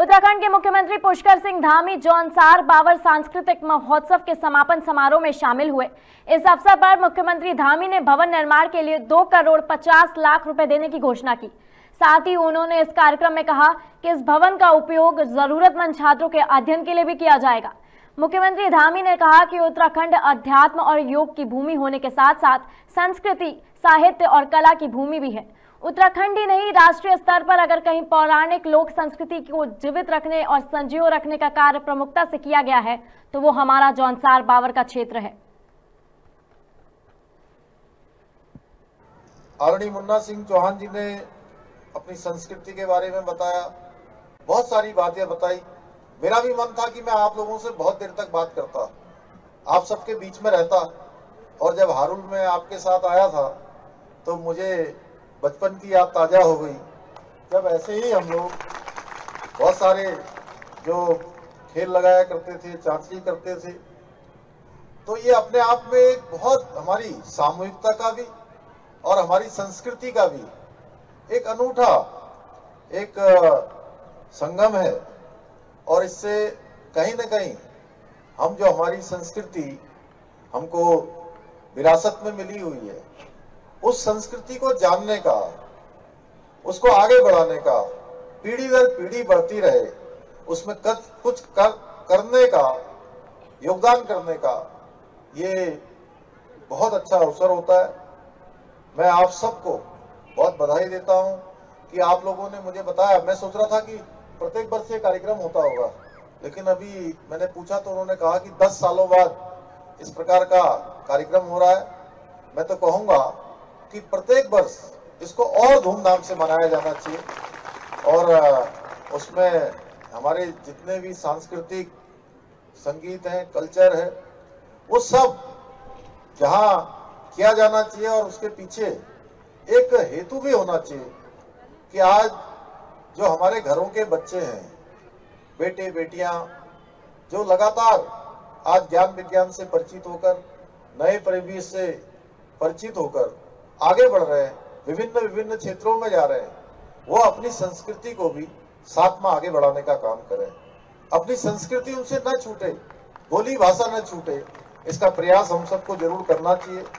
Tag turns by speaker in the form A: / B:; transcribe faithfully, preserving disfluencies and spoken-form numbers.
A: उत्तराखंड के मुख्यमंत्री पुष्कर सिंह धामी जौनसार बावर सांस्कृतिक महोत्सव के समापन समारोह में शामिल हुए। इस अवसर पर मुख्यमंत्री धामी ने भवन निर्माण के लिए दो करोड़ पचास लाख रुपए देने की घोषणा की। साथ ही उन्होंने इस कार्यक्रम में कहा कि इस भवन का उपयोग जरूरतमंद छात्रों के अध्ययन के लिए भी किया जाएगा। मुख्यमंत्री धामी ने कहा कि उत्तराखंड अध्यात्म और योग की भूमि होने के साथ साथ संस्कृति, साहित्य और कला की भूमि भी है। उत्तराखंड ही नहीं, राष्ट्रीय स्तर पर अगर कहीं पौराणिक लोक संस्कृति को जीवित रखने और संजो रखने का कार्य प्रमुखता से किया गया है तो वो हमारा जौनसार बावर का क्षेत्र है।
B: आदरणीय मुन्ना सिंह चौहान जी ने अपनी संस्कृति के बारे में बताया, बहुत सारी बातें बताई। मेरा भी मन था कि मैं आप लोगों से बहुत देर तक बात करता, आप सबके बीच में रहता, और जब हारुल में आपके साथ आया था तो मुझे बचपन की याद ताजा हो गई, जब ऐसे ही हम लोग बहुत सारे जो खेल लगाया करते थे, चांचली करते थे। तो ये अपने आप में एक बहुत हमारी सामूहिकता का भी और हमारी संस्कृति का भी एक अनूठा एक संगम है, और इससे कहीं न कहीं हम जो हमारी संस्कृति हमको विरासत में मिली हुई है, उस संस्कृति को जानने का, उसको आगे बढ़ाने का, पीढ़ी दर पीढ़ी बढ़ती रहे, उसमें कुछ कर, करने का, योगदान करने का ये बहुत अच्छा अवसर होता है। मैं आप सबको बहुत बधाई देता हूं कि आप लोगों ने मुझे बताया। मैं सोच रहा था कि प्रत्येक वर्ष ये कार्यक्रम होता होगा, लेकिन अभी मैंने पूछा तो उन्होंने कहा कि दस सालों बाद इस प्रकार का कार्यक्रम हो रहा है। मैं तो कहूँगा कि प्रत्येक वर्ष इसको और धूमधाम से मनाया जाना चाहिए, और उसमें हमारे जितने भी सांस्कृतिक संगीत हैं, कल्चर है, वो सब जहाँ किया जाना चाहिए, और उसके पीछे एक हेतु भी होना चाहिए कि आज जो हमारे घरों के बच्चे हैं, बेटे बेटियां, जो लगातार आज ज्ञान विज्ञान से परिचित होकर, नए परिवेश से परिचित होकर आगे बढ़ रहे हैं, विभिन्न विभिन्न क्षेत्रों में जा रहे हैं, वो अपनी संस्कृति को भी साथ में आगे बढ़ाने का काम करें। अपनी संस्कृति उनसे न छूटे, बोली भाषा न छूटे, इसका प्रयास हम सबको जरूर करना चाहिए।